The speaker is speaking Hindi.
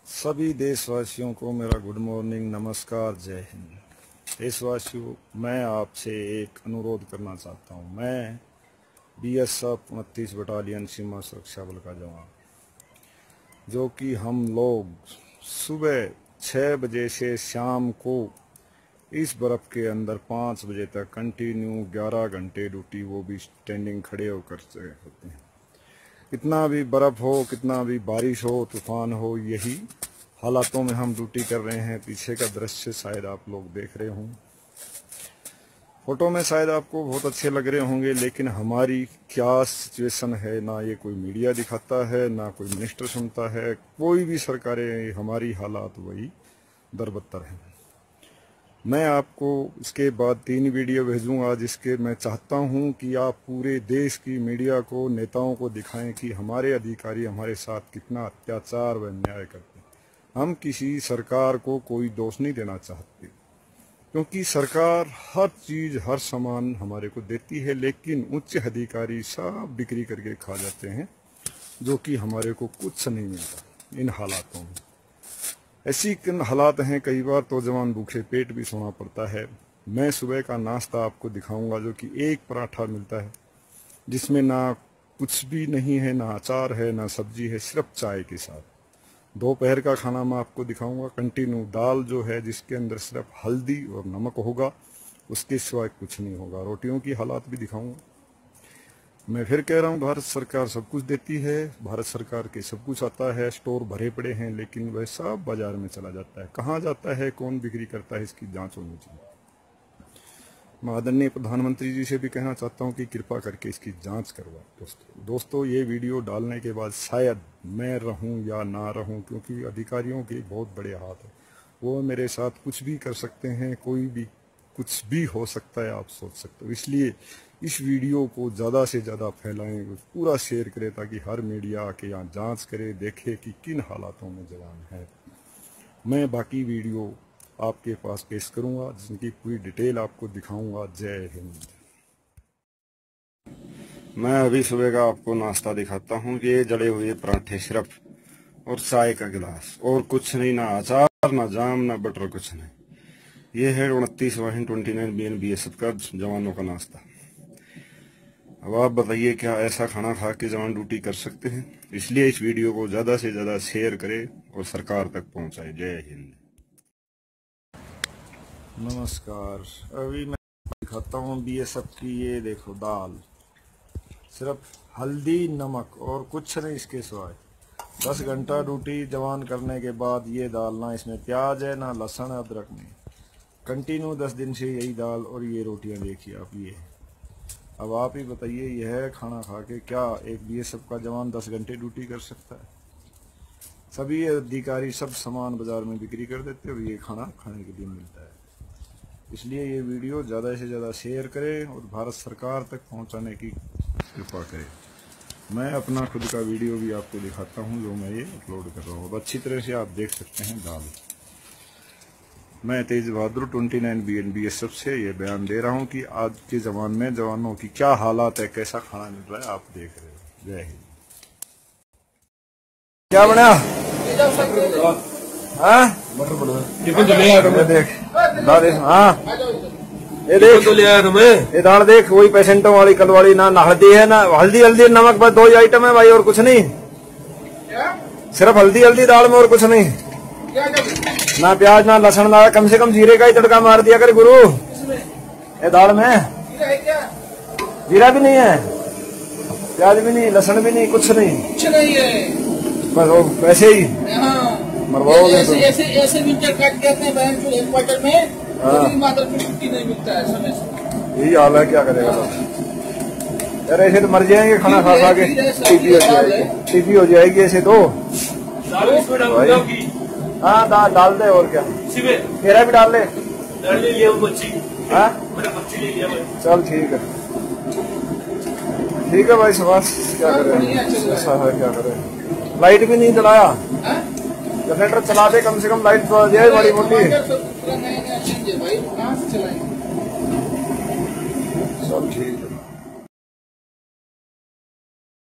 सभी देशवासियों को मेरा गुड मॉर्निंग, नमस्कार, जय हिंद। देशवासियों, मैं आपसे एक अनुरोध करना चाहता हूं। मैं BSF 29 बटालियन सीमा सुरक्षा बल का जवान, जो कि हम लोग सुबह 6 बजे से शाम को इस बर्फ़ के अंदर 5 बजे तक कंटिन्यू 11 घंटे ड्यूटी, वो भी स्टैंडिंग खड़े होकर होते हैं। कितना भी बर्फ़ हो, कितना भी बारिश हो, तूफान हो, यही हालातों में हम ड्यूटी कर रहे हैं। पीछे का दृश्य शायद आप लोग देख रहे हों, फोटो में शायद आपको बहुत अच्छे लग रहे होंगे, लेकिन हमारी क्या सिचुएशन है ना ये कोई मीडिया दिखाता है, ना कोई मिनिस्टर सुनता है, कोई भी सरकारें। हमारी हालात वही दरबत्तर हैं। मैं आपको इसके बाद 3 वीडियो भेजूंगा, जिसके मैं चाहता हूं कि आप पूरे देश की मीडिया को, नेताओं को दिखाएं कि हमारे अधिकारी हमारे साथ कितना अत्याचार व अन्याय करते हैं। हम किसी सरकार को कोई दोष नहीं देना चाहते, क्योंकि सरकार हर चीज़, हर सामान हमारे को देती है, लेकिन उच्च अधिकारी सब बिक्री करके खा जाते हैं, जो कि हमारे को कुछ नहीं मिलता इन हालातों में। ऐसी हालात हैं, कई बार तो जवान भूखे पेट भी सोना पड़ता है। मैं सुबह का नाश्ता आपको दिखाऊंगा, जो कि एक पराठा मिलता है, जिसमें ना कुछ भी नहीं है, ना अचार है, ना सब्जी है, सिर्फ चाय के साथ। दोपहर का खाना मैं आपको दिखाऊंगा, कंटिन्यू दाल जो है, जिसके अंदर सिर्फ हल्दी और नमक होगा, उसके सिवाय कुछ नहीं होगा। रोटियों की हालात भी दिखाऊंगा। मैं फिर कह रहा हूँ, भारत सरकार सब कुछ देती है, भारत सरकार के सब कुछ आता है, स्टोर भरे पड़े हैं, लेकिन वह सब बाजार में चला जाता है। कहाँ जाता है, कौन बिक्री करता है, इसकी जांच होनी चाहिए। मैं आदरणीय प्रधानमंत्री जी से भी कहना चाहता हूँ कि कृपा करके इसकी जांच करवाएं। दोस्तों, ये वीडियो डालने के बाद शायद मैं रहूँ या ना रहूँ, क्योंकि अधिकारियों के बहुत बड़े हाथ हैं। वो मेरे साथ कुछ भी कर सकते हैं, कोई भी कुछ भी हो सकता है, आप सोच सकते हो। इसलिए इस वीडियो को ज़्यादा से ज़्यादा फैलाएं, पूरा शेयर करें, ताकि हर मीडिया आके यहाँ जांच करे, देखे कि किन हालातों में जवान है। मैं बाकी वीडियो आपके पास पेश करूंगा, जिनकी पूरी डिटेल आपको दिखाऊंगा। जय हिंद। मैं अभी सुबह का आपको नाश्ता दिखाता हूँ। ये जड़े हुए पराठे सिर्फ, और चाय का गिलास, और कुछ नहीं, ना अचार, ना जाम, ना बटर, कुछ नहीं। ये है 29/29 BSF का जवानों का नाश्ता। अब आप बताइए, क्या ऐसा खाना खा के जवान ड्यूटी कर सकते हैं? इसलिए इस वीडियो को ज़्यादा से ज़्यादा शेयर करें और सरकार तक पहुँचाए। जय हिंद। नमस्कार। अभी मैं दिखाता हूँ BSF की, ये देखो दाल, सिर्फ हल्दी, नमक और कुछ नहीं इसके सिवाय। 10 घंटा ड्यूटी जवान करने के बाद ये दाल, ना इसमें प्याज है, ना लहसुन, अदरक नहीं, कंटिन्यू 10 दिन से यही दाल और ये रोटियां देखिए आप। ये अब आप ही बताइए, यह खाना खा के क्या एक BSF का जवान 10 घंटे ड्यूटी कर सकता है? सभी अधिकारी सब सामान बाजार में बिक्री कर देते हैं और ये खाना खाने के लिए मिलता है। इसलिए ये वीडियो ज़्यादा से ज़्यादा शेयर करें और भारत सरकार तक पहुंचाने की कृपा करें। मैं अपना खुद का वीडियो भी आपको दिखाता हूं, जो मैं ये अपलोड कर रहा हूँ। अच्छी तरह से आप देख सकते हैं दाल। मैं तेज बहादुर 29 BSF से ये बयान दे रहा हूँ कि आज के जवान में जवानों की क्या हालात है, कैसा खाना मिल रहा है, आप देख रहे हो। जय हिंद। क्या बना? मटर देख, हाँ ये देख तो ले आया तुम्हें। ये दाल देख, वही पेशेंटों वाली कल वाली, ना हल्दी है, ना हल्दी नमक, बस 2 ही आइटम है भाई, और कुछ नहीं। सिर्फ हल्दी दाल में, और कुछ नहीं, ना प्याज, ना लहसुन, ना कम से कम जीरे का ही तड़का मार दिया कर गुरु। ये दाल में जीरा भी नहीं है, प्याज भी नहीं, लहसुन भी नहीं, कुछ नहीं है, बस वो वैसे ही मरवाओगे। ऐसे विंटर काट देते हैं हेडक्वार्टर में, छुट्टी नहीं मिलता है समय से। यही हाल है, क्या करेगा यार, ऐसे तो मर जाएंगे खाना खा के। टीबी हो जाएगी ऐसे तो। हाँ डाल दे, और क्या, तेरा भी डाल ले। चल ठीक है भाई, सुभाष क्या करें, ऐसा है, क्या करें। लाइट भी नहीं चलाया, जनरेटर चला दे, कम से कम लाइट तो आ जाए बड़ी मोटी। सब ठीक है।